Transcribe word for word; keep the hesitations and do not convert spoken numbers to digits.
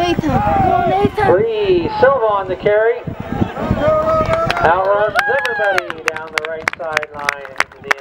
Nathan. Go, Nathan. Lee Silva on the carry. Outruns everybody down the right sideline into the